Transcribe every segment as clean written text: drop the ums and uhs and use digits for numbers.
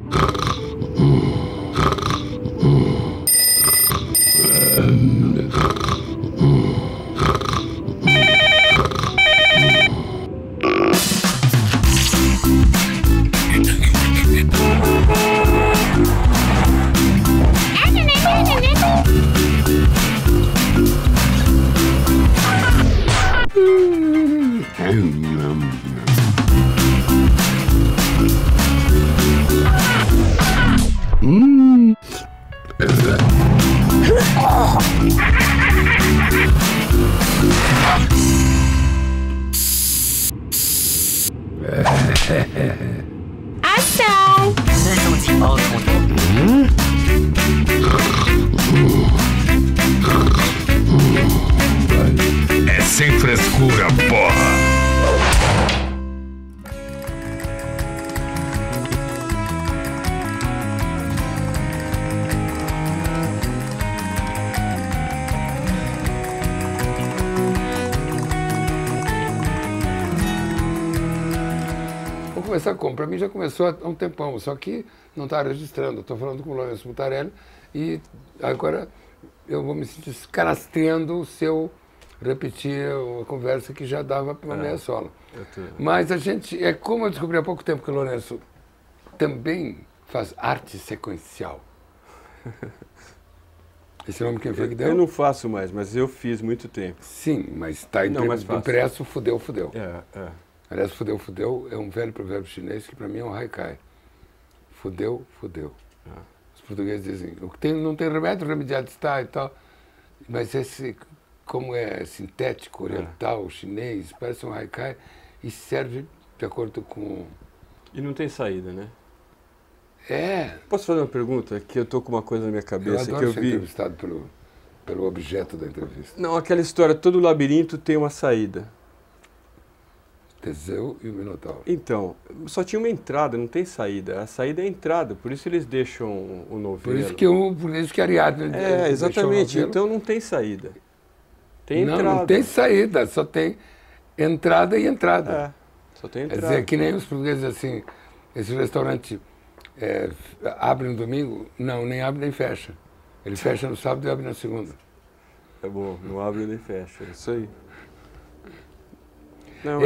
Ação! É sem frescura, porra! Vou começar como? Para mim já começou há um tempão, só que não está registrando. Estou falando com o Lourenço Mutarelli e agora eu vou me sentir canastrando se eu repetir uma conversa que já dava para uma meia sola. Mas a gente, é como eu descobri há pouco tempo que o Lourenço também faz arte sequencial. Esse nome quem foi que deu? Eu não faço mais, mas eu fiz muito tempo. Sim, mas está impresso, fudeu, fudeu. Aliás, fudeu, fudeu é um velho provérbio chinês que para mim é um haikai. Fudeu, fudeu. Os portugueses dizem, o que tem, não tem remédio, remediado está e tal. Mas esse, como é sintético, oriental, chinês, parece um haikai e serve de acordo com... E não tem saída, né? É. Posso fazer uma pergunta? Que eu tô com uma coisa na minha cabeça Eu adoro que eu ser vi. entrevistado pelo objeto da entrevista. Não, aquela história, todo labirinto tem uma saída. Teseu e o Minotauro. Então, só tinha uma entrada, não tem saída. A saída é a entrada, por isso eles deixam o novelo. Por isso que Ariadne exatamente. Então não tem saída. Tem entrada. Não tem saída, só tem entrada e entrada. Só tem Quer entrada. dizer, que nem os portugueses assim, esse restaurante abre no domingo? Não, nem abre nem fecha. Ele fecha no sábado e abre na segunda. É bom, não abre nem fecha, é isso aí. Não,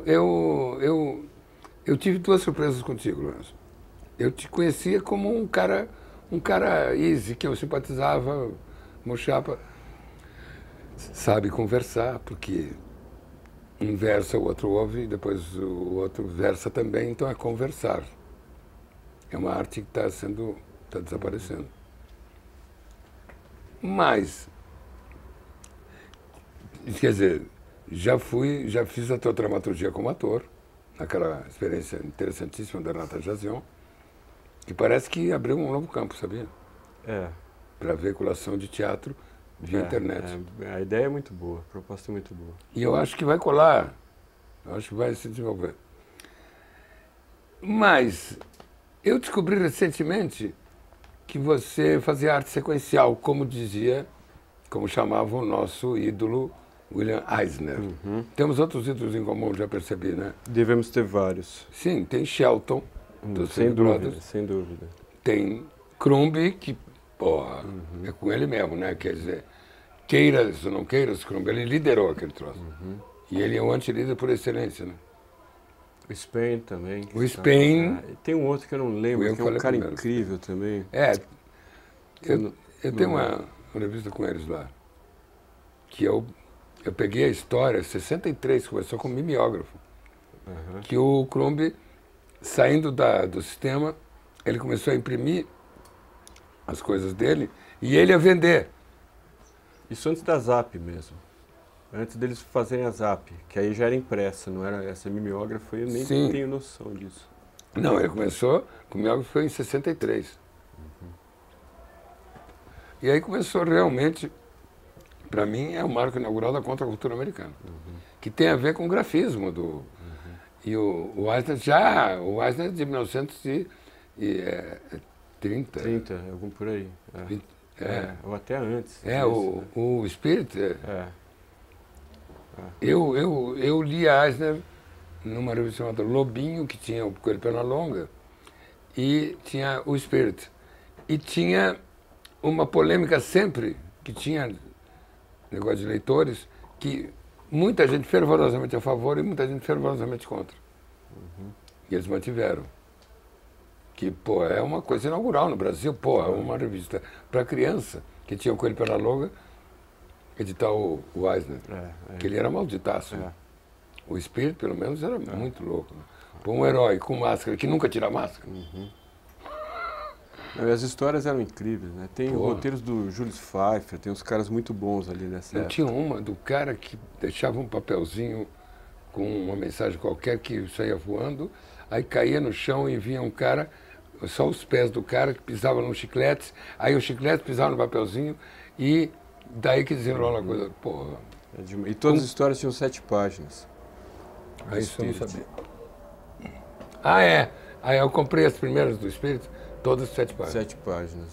eu tive duas surpresas contigo, Lourenço. Eu te conhecia como um cara easy, que eu simpatizava, mochapa. Sabe conversar, porque um versa, o outro ouve, e depois o outro versa também, então é conversar. É uma arte que está desaparecendo. Mas, quer dizer, já fiz a tua dramaturgia como ator, naquela experiência interessantíssima da Renata Jazion, que parece que abriu um novo campo, sabia? Para veiculação de teatro via internet. A ideia é muito boa, a proposta é muito boa. E eu acho que vai colar, eu acho que vai se desenvolver. Mas eu descobri recentemente que você fazia arte sequencial, como chamava o nosso ídolo William Eisner. Temos outros ídolos em comum, já percebi, né? Devemos ter vários. Sim, tem Shelton, sem dúvida, sem dúvida. Tem Crumb, que, porra, é com ele mesmo, né? Quer dizer, queiras ou não queiras, Crumb, ele liderou aquele troço. E ele é o anti-líder por excelência, né? O Spain também. O Spain... tem um outro que eu não lembro, que é um cara incrível também. Eu tenho uma revista com eles lá, que eu peguei a história, 63, começou com mimeógrafo, que o Crumb, saindo do sistema, ele começou a imprimir as coisas dele e ele a vender. Isso antes da Zap mesmo. Antes deles fazerem a Zap, que aí já era impressa, não era essa mimeógrafo, eu nem tenho noção disso. Não, ele começou, o mimeógrafo foi em 63. E aí começou realmente, para mim, é o marco inaugural da contracultura americana, que tem a ver com o grafismo do... E o Eisner de 1930. Algum por aí. Ou até antes. O Spirit. Eu li Eisner numa revista chamada Lobinho, que tinha o Coelho Perna Longa, e tinha o Spirit. E tinha uma polêmica sempre, que tinha negócio de leitores, que muita gente fervorosamente a favor e muita gente fervorosamente contra. E eles mantiveram. Que, pô, é uma coisa inaugural no Brasil, pô, é uma revista para criança, que tinha o Coelho pela Longa, editar o Eisner, que ele era malditaço. Né? O Spirit, pelo menos, era muito louco. Né? Pô, um herói com máscara, que nunca tira máscara. As histórias eram incríveis, né? Tem roteiros do Julius Pfeiffer, tem uns caras muito bons ali nessa época. Tinha uma do cara que deixava um papelzinho com uma mensagem qualquer que saía voando, aí caía no chão e vinha um cara, só os pés do cara que pisava no chiclete, aí o chiclete pisava no papelzinho e daí que desenrola a coisa. Porra. E todas as histórias tinham 7 páginas. Isso eu não sabia. Ah, é. Aí eu comprei as primeiras do Espírito, todas 7 páginas. 7 páginas,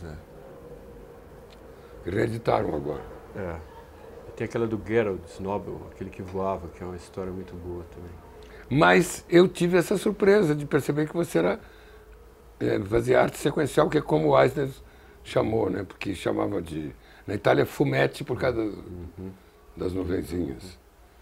Reeditaram agora. E tem aquela do Gerald Snobel, aquele que voava, que é uma história muito boa também. Mas eu tive essa surpresa de perceber que você era fazia arte sequencial, que é como o Eisner chamou, né? Porque chamava de... Na Itália, fumetti por causa das nuvenzinhas.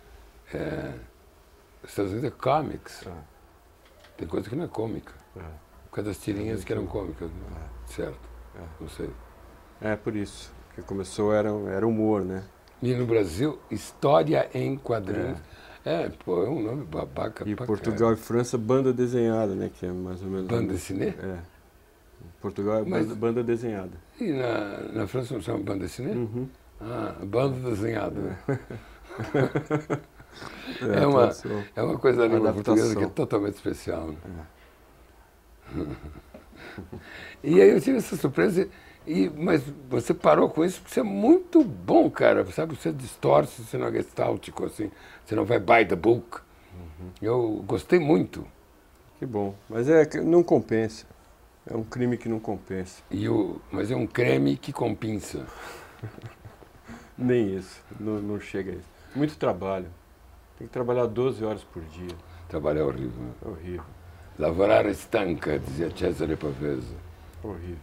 Nos Estados Unidos é comics. Tem coisa que não é cômica. Por causa das tirinhas que eram cômicas. Né? Certo. Não sei. Por isso. Que começou era humor, né? E no Brasil, história em quadrinhos. Pô, é um nome babaca. E Portugal e França, banda desenhada, né? Que é mais ou menos... Banda dessinée? Portugal é banda desenhada. E na França não chama banda dessinée? Banda desenhada. É uma coisa da língua portuguesa que é totalmente especial. Né? E aí eu tive essa surpresa, mas você parou com isso porque você é muito bom, cara. Sabe? Você distorce, você não é gestáltico, assim, você não vai by the book. Eu gostei muito. Que bom. Mas não compensa. É um crime que não compensa. Mas é um creme que compensa. Nem isso. Não chega a isso. Muito trabalho. Tem que trabalhar 12 horas por dia. Trabalhar é horrível. Né? É horrível. Lavorare stanca, dizia Cesare Pavese. Horrível.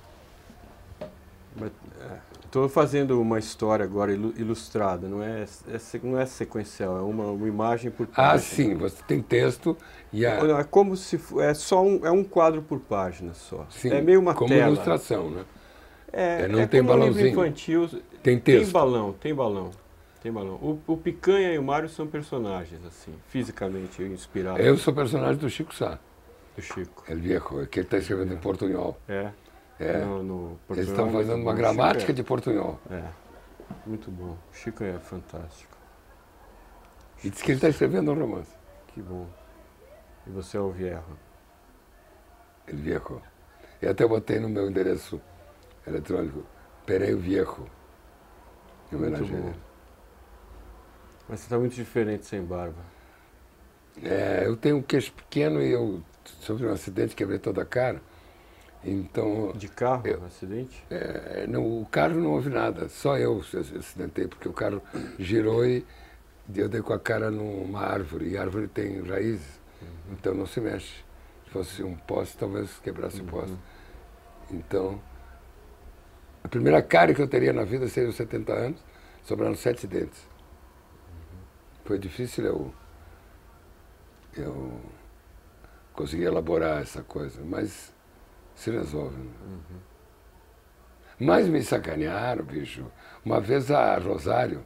Estou fazendo uma história agora ilustrada, não é sequencial, é uma imagem por página. Sim, você tem texto e É como se é um quadro por página só. Sim, é meio uma como tela. Ilustração, né? Não tem balãozinho. Um livro infantil. Tem texto. Tem balão. O Picanha e o Mário são personagens, assim, fisicamente inspirados. Eu sou personagem do Chico Sá. Do Chico. El Viejo, que ele está escrevendo em portunhol. No Eles estão fazendo uma gramática de portunhol. Muito bom. O Chico é fantástico. E diz que ele está escrevendo um romance. Que bom. E você é o Viejo. El Viejo. Eu até botei no meu endereço eletrônico, Pereio Viejo. Em homenagem a ele. Mas você está muito diferente sem barba. Eu tenho um queixo pequeno e eu sofri um acidente, quebrei toda a cara. Então, de carro, acidente? Não, o carro não houve nada, só eu acidentei, porque o carro girou e eu dei com a cara numa árvore, e a árvore tem raízes, então não se mexe. Se fosse um poste, talvez quebrasse o poste. Então, a primeira cárie que eu teria na vida seria os 70 anos, sobraram 7 dentes. Foi difícil eu conseguir elaborar essa coisa, mas se resolve. Né? Mas me sacanearam, bicho. Uma vez a Rosário,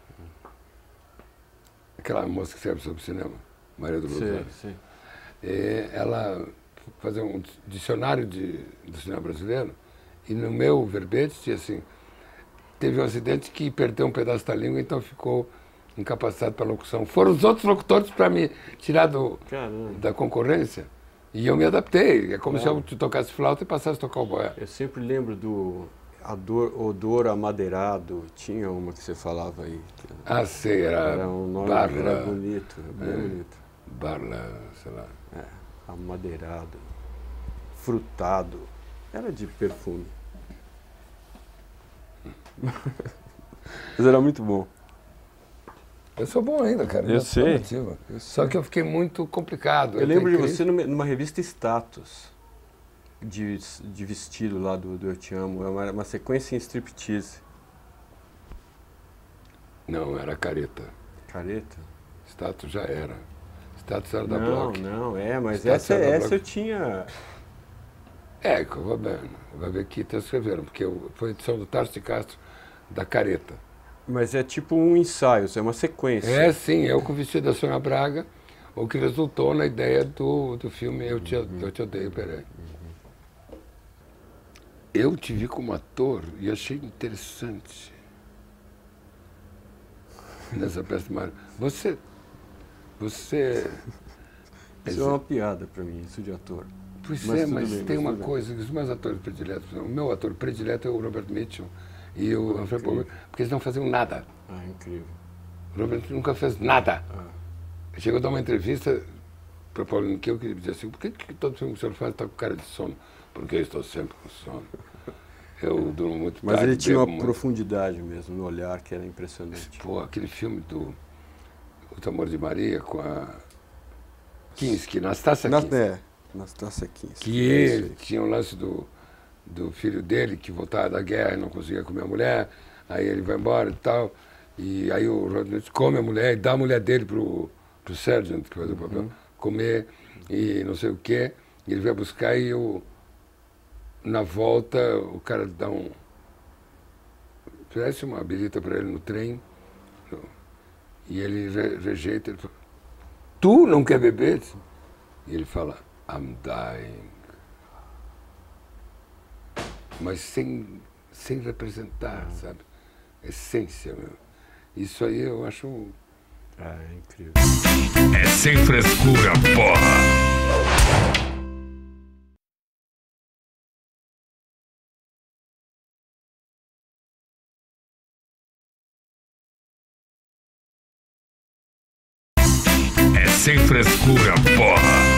aquela moça que escreve sobre cinema, Maria do Rosário, sim. Ela fazia um dicionário do cinema brasileiro e no meu verbete tinha assim, teve um acidente que perdeu um pedaço da língua, então ficou incapacitado para a locução. Foram os outros locutores para me tirar da concorrência. E eu me adaptei. É como se eu tocasse flauta e passasse a tocar o boé. Eu sempre lembro do odor amadeirado. Tinha uma que você falava aí. Sei, era um nome Barla. Era bonito, bem bonito. Barla, sei lá. Amadeirado, frutado. Era de perfume. Mas era muito bom. Eu sou bom ainda, cara. Eu sei. Só que eu fiquei muito complicado. Eu lembro de você numa revista Status. de vestido lá do Eu Te Amo. É uma sequência em striptease. Não, era Careta. Careta? Status já era. Status era da Não, Block. mas Status essa era da Block. eu tinha... Que o Vabequita escreveram, porque foi a edição do Tarso de Castro, da Careta. Mas é tipo um ensaio, é uma sequência. É, sim, eu com o vestido da Sônia Braga, o que resultou na ideia do filme Eu Te Odeio, peraí. Eu te vi como ator e achei interessante nessa peça de Mário. Você... Isso é uma piada pra mim, isso de ator. Pois Mas tem bem, uma coisa, os meus atores prediletos, o meu ator predileto é o Robert Mitchum e o Humphrey Bogart, porque eles não faziam nada. Ah, incrível. O Robert Mitchum nunca fez nada. Chegou a dar uma entrevista para Paulo Niquel, que ele dizia assim, por que todo filme que o senhor faz está com cara de sono? Porque eu estou sempre com sono. Eu durmo muito tarde. Mas ele tinha uma profundidade mesmo no olhar que era impressionante. Pô, aquele filme do O Amor de Maria com a Kinski, Nastácia Kinski. Nastácia Kinski. Que tinha o lance do filho dele, que voltava da guerra e não conseguia comer a mulher, aí ele vai embora e tal, e aí o Rodney come a mulher e dá a mulher dele pro Sergeant, que faz o papel, comer e não sei o quê, e ele vai buscar e na volta o cara dá oferece uma birita para ele no trem, e ele rejeita, ele fala, tu não quer beber? E ele fala, I'm dying. Mas sem representar, sabe? Essência, meu. Isso aí eu acho... É incrível. É sem frescura, porra! É sem frescura, porra!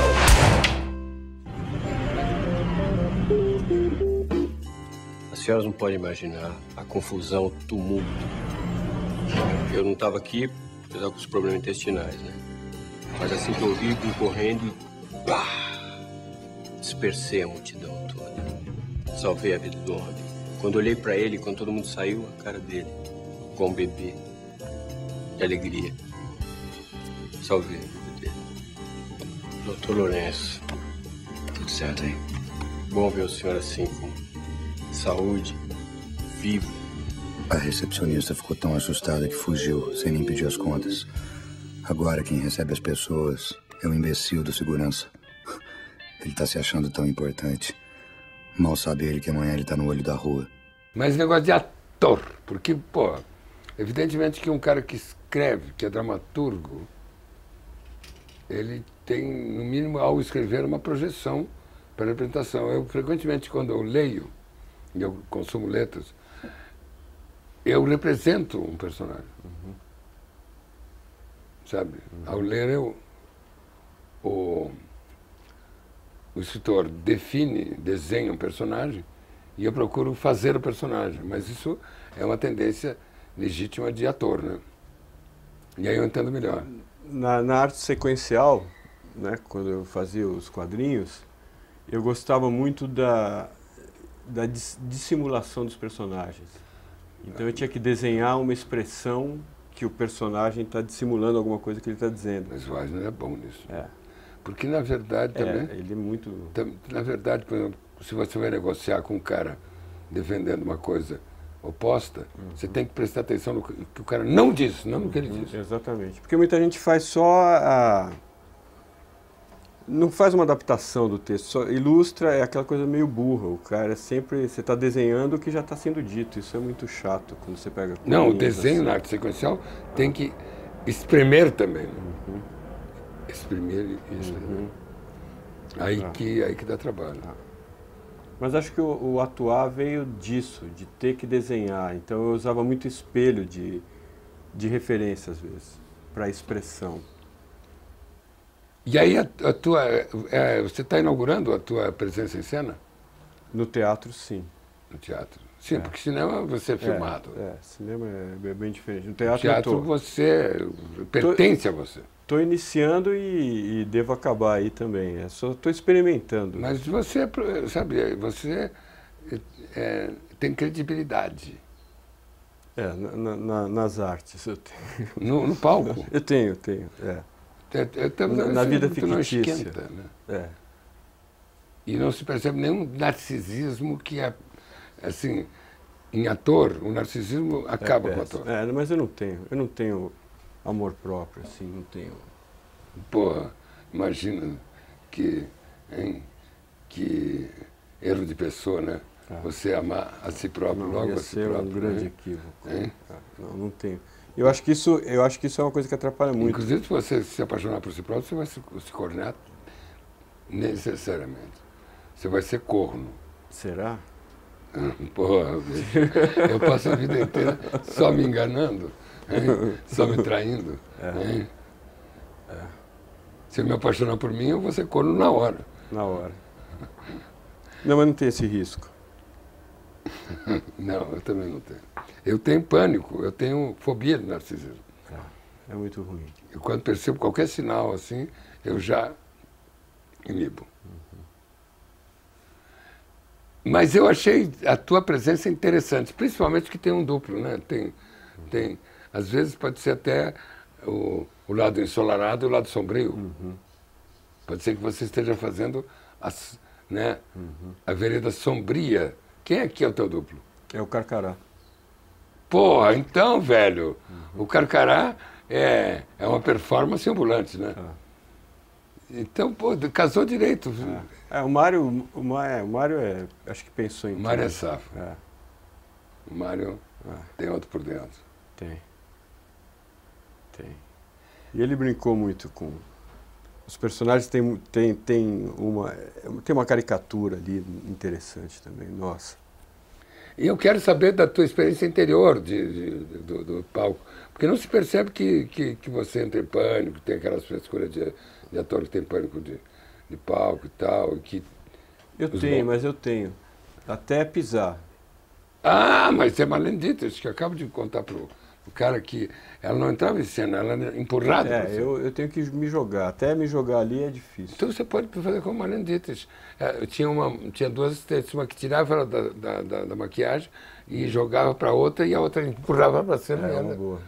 As senhoras não podem imaginar a confusão, o tumulto. Eu não estava aqui, eu estava com os problemas intestinais, né? Mas assim que eu vi, vim correndo e pá! Dispersei a multidão toda. Salvei a vida do homem. Quando olhei para ele, quando todo mundo saiu, a cara dele, com um bebê, de alegria. Salvei a vida dele. Doutor Lourenço. Tudo certo, hein? Bom ver o senhor assim, com saúde, vivo. A recepcionista ficou tão assustada que fugiu, sem nem pedir as contas. Agora quem recebe as pessoas é o imbecil do segurança. Ele tá se achando tão importante. Mal sabe ele que amanhã ele tá no olho da rua. Mas negócio de ator, porque, pô, evidentemente que um cara que escreve, que é dramaturgo, ele tem, no mínimo, ao escrever, uma projeção para a representação. Eu, frequentemente, quando eu leio, e eu consumo letras, eu represento um personagem. Sabe? Ao ler, o escritor define, desenha um personagem e eu procuro fazer o personagem. Mas isso é uma tendência legítima de ator, né? E aí eu entendo melhor. Na arte sequencial, né, quando eu fazia os quadrinhos, eu gostava muito da dissimulação dos personagens. Então eu tinha que desenhar uma expressão que o personagem está dissimulando alguma coisa que ele está dizendo. Mas o Eisner é bom nisso. É. Porque, na verdade, também... ele é muito... Na verdade, por exemplo, se você vai negociar com um cara defendendo uma coisa oposta, você tem que prestar atenção no que o cara não diz, não no que ele diz. Exatamente. Porque muita gente faz só não faz uma adaptação do texto, só ilustra, é aquela coisa meio burra. O cara sempre... Você está desenhando o que já está sendo dito. Isso é muito chato quando você pega... Não, o desenho na arte sequencial tem que espremer também. Espremer e espremer. Aí que dá trabalho. Mas acho que o atuar veio disso, de ter que desenhar. Então eu usava muito espelho de referência, às vezes, para expressão. E aí você está inaugurando a tua presença em cena? No teatro, sim. No teatro? Sim, porque cinema você é filmado. Cinema é bem diferente. No No teatro teatro você pertence a você. Estou iniciando e devo acabar aí também. Só estou experimentando. Mas você, sabe, você tem credibilidade. Nas artes eu tenho. No palco? Eu tenho. Na vida fictícia. Não esquenta, né? E não se percebe nenhum narcisismo que é, assim, em ator, o narcisismo acaba com o ator. Mas eu não tenho amor próprio, assim, não tenho. Porra, imagina que erro de pessoa, né? Você amar a si próprio, logo a si próprio. Um grande equívoco. Não tenho. Eu acho que isso é uma coisa que atrapalha muito. Inclusive, se você se apaixonar por si próprio, você vai se cornear necessariamente. Você vai ser corno. Será? Porra, bicho, eu passo a vida inteira só me enganando, hein? Só me traindo. Hein? Se eu me apaixonar por mim, eu vou ser corno na hora. Na hora. Não, mas não tem esse risco. Não, eu também não tenho. Eu tenho pânico, eu tenho fobia de narcisismo. É muito ruim. E quando percebo qualquer sinal assim, eu já inibo. Mas eu achei a tua presença interessante, principalmente que tem um duplo, né? Às vezes pode ser até o lado ensolarado e o lado sombrio. Pode ser que você esteja fazendo a vereda sombria. Quem é que é o teu duplo? É o Carcará. Porra, então, velho, o Carcará é uma performance ambulante, né? Então, pô, casou direito. O Mário acho que pensou em O Mário tudo. é safo. O Mário tem outro por dentro. Tem. E ele brincou muito com... Os personagens tem uma caricatura ali interessante também, nossa. E eu quero saber da tua experiência interior do palco, porque não se percebe que você entra em pânico, tem aquelas frescuras de ator que tem pânico de palco e tal. Mas eu tenho. Até pisar. Mas é Marlene que eu acabo de contar pro cara que ela não entrava em cena, ela era empurrada. Eu tenho que me jogar. Até me jogar ali é difícil. Então você pode fazer como Marlene Dietrich. Tinha duas assistentes, uma que tirava ela da maquiagem e jogava para outra, e a outra empurrava para cena. É uma boa.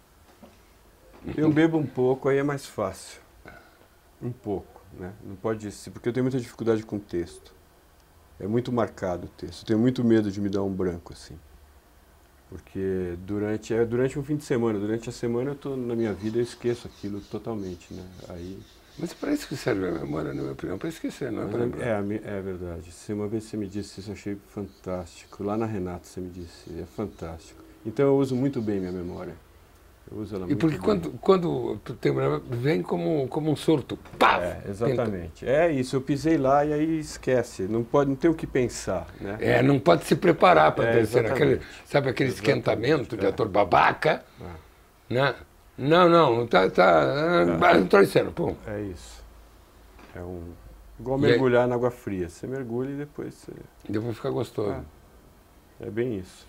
Eu bebo um pouco, aí é mais fácil. Um pouco, né? Não pode ser, porque eu tenho muita dificuldade com o texto. É muito marcado o texto. Eu tenho muito medo de me dar um branco, assim. Porque durante um fim de semana, durante a semana eu estou na minha vida, eu esqueço aquilo totalmente, né? Mas para isso que serve a memória, na minha opinião, para esquecer, não é para lembrar. É verdade. Uma vez você me disse isso, eu achei fantástico. Lá na Renata você me disse, é fantástico. Então eu uso muito bem minha memória. Eu uso ela muito porque bem. quando tu tem vem como um surto. Pá! Exatamente. É isso, eu pisei lá e aí esquece. Não tem o que pensar, né? Não pode se preparar para descer. Sabe aquele Exatamente. esquentamento de ator babaca? Né? Não entrou em cena, pum. É isso. Igual mergulhar na água fria. Você mergulha e depois você... Depois fica gostoso. É bem isso.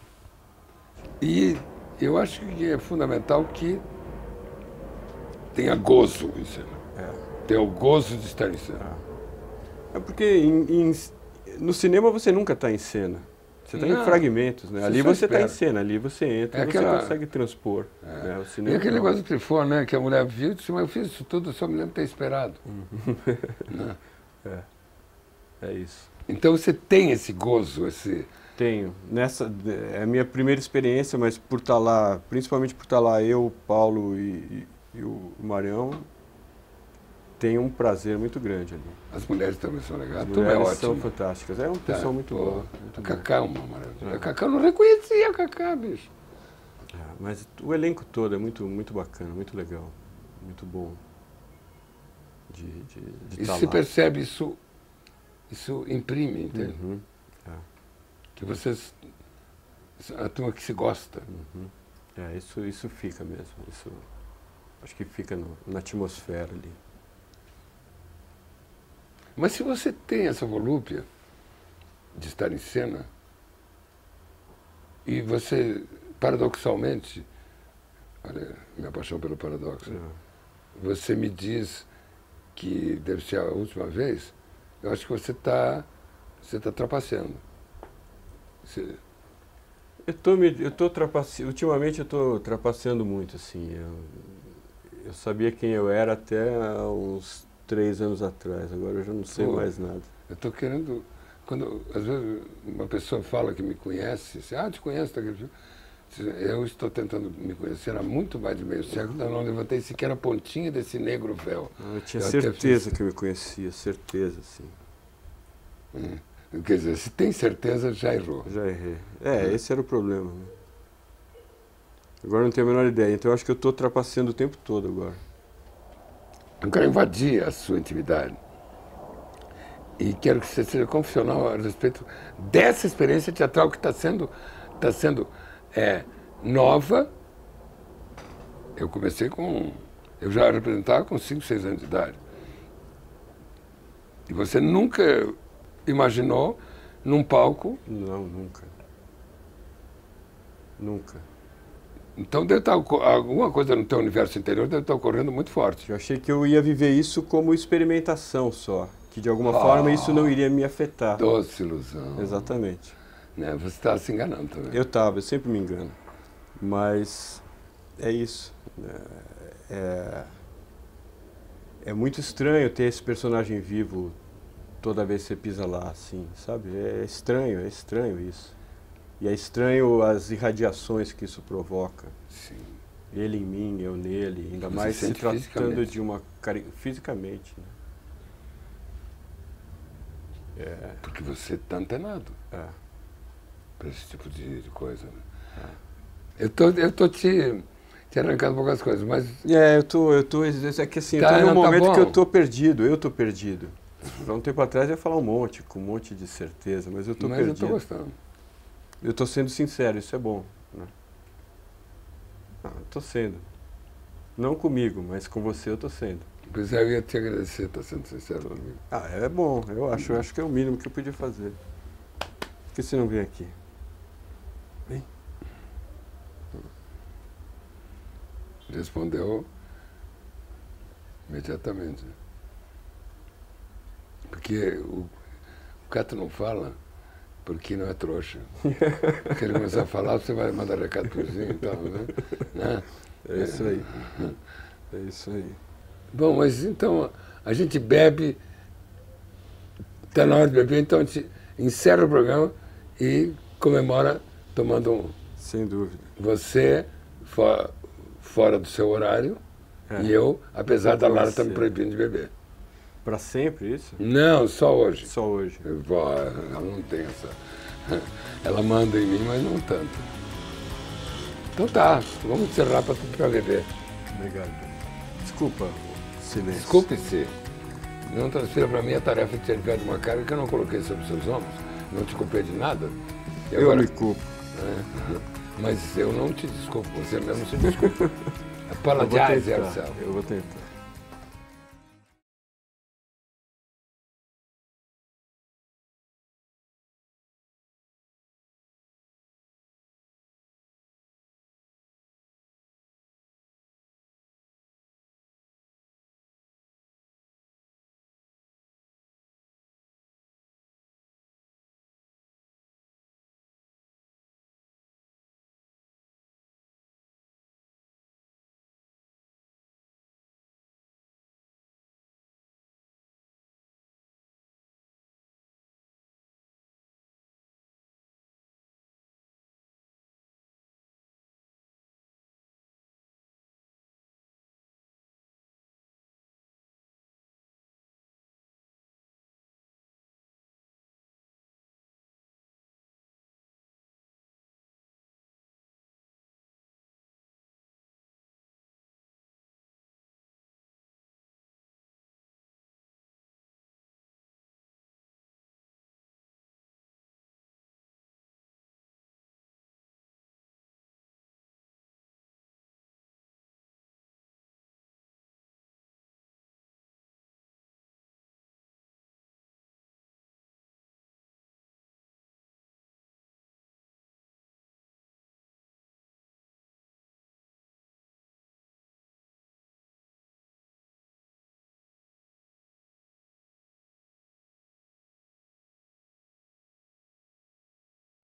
E eu acho que é fundamental que tenha gozo em cena. Tenha o gozo de estar em cena. É porque no cinema você nunca está em cena. Você está em fragmentos, né? Ali você está em cena, ali você entra e você consegue transpor. Né? O cinema e aquele negócio do Trifon, né? Que a mulher viu e disse, mas eu fiz isso tudo, eu só me lembro de ter esperado. Né? É isso. Então você tem esse gozo, Tenho. É a minha primeira experiência, mas por estar lá, principalmente por estar lá eu, o Paulo e o Marião, tenho um prazer muito grande ali. As mulheres também são legais. As mulheres são fantásticas. É uma pessoa muito boa. A Cacá é uma maravilha. A Cacá, eu não reconhecia a Cacá, bicho. Mas o elenco todo é muito, muito bacana, muito legal, muito bom de E se percebe isso imprime, entende? Que vocês, a turma que se gosta. Isso fica mesmo. Isso, acho que fica na atmosfera ali. Mas se você tem essa volúpia de estar em cena, e você, paradoxalmente, olha, minha paixão pelo paradoxo, você me diz que deve ser a última vez, eu acho que você tá trapaceando. Ultimamente eu estou trapaceando muito, assim. Eu sabia quem eu era até há uns 3 anos atrás, agora eu já não sei mais nada. Eu estou querendo... Quando, às vezes, uma pessoa fala que me conhece, te conheço daquele filme. Eu estou tentando me conhecer há muito mais de meio século, eu não levantei sequer a pontinha desse negro véu. Eu tinha certeza que eu me conhecia, certeza, sim. Quer dizer, se tem certeza, já errou. Já errei. Esse era o problema. Né? Agora não tenho a menor ideia, então eu acho que eu estou trapaceando o tempo todo agora. Eu quero invadir a sua intimidade. E quero que você seja confessional a respeito dessa experiência teatral que está sendo nova. Eu comecei eu já representava com 5, 6 anos de idade. E você nunca imaginou num palco? Não, nunca. Nunca. Então deve estar, alguma coisa no teu universo interior deve estar ocorrendo muito forte. Eu achei que eu ia viver isso como experimentação só, que de alguma forma isso não iria me afetar. Doce ilusão. Exatamente. Né? Você está se enganando também. Eu sempre me engano. Mas é isso. É muito estranho ter esse personagem vivo toda vez que você pisa lá, assim, sabe? É estranho isso. E é estranho as irradiações que isso provoca. Sim. Ele em mim, eu nele, ainda Você mais se sente tratando fisicamente. de uma... fisicamente, né? Porque você está antenado para esse tipo de coisa. Né? Eu tô te arrancando poucas coisas, mas... É que assim, eu tô num momento que eu tô perdido. Há um tempo atrás eu ia falar com um monte de certeza, mas eu tô perdido. Mas eu tô gostando. Eu tô sendo sincero, isso é bom. Né? Eu tô sendo. Não comigo, mas com você eu tô sendo. Pois eu ia te agradecer, tá sendo sincero comigo. É bom, eu acho que é o mínimo que eu podia fazer. Por que você não vem aqui? Vem. Respondeu imediatamente. Porque o Cato não fala porque não é trouxa. Se ele começar a falar, você vai mandar recado pro vizinho e tal, né? É isso aí. É isso aí. Bom, mas então a gente bebe, está na hora de beber, então a gente encerra o programa e comemora tomando um. Sem dúvida. Você fora do seu horário e eu, apesar da Lara estar me proibindo de beber. Para sempre isso? Não, só hoje. Só hoje. Ela não tem essa... Ela manda em mim, mas não tanto. Então tá, vamos encerrar para beber. Obrigado. Desculpa o silêncio. Desculpe-se. Não transfira para mim a tarefa de servir de uma carga que eu não coloquei sobre seus ombros. Não te culpei de nada. E agora, eu me culpo. Mas eu não te desculpo, você mesmo se desculpa. Apologize yourself. Eu vou tentar.